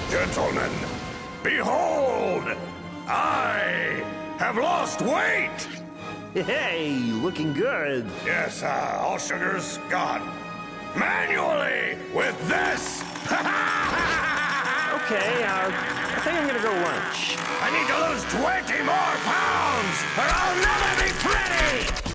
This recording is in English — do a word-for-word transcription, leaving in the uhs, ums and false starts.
Gentlemen, behold! I have lost weight! Hey, looking good. Yes, uh, all sugar's gone. Manually, with this! Okay, uh, I think I'm gonna go lunch. I need to lose twenty more pounds, or I'll never be pretty!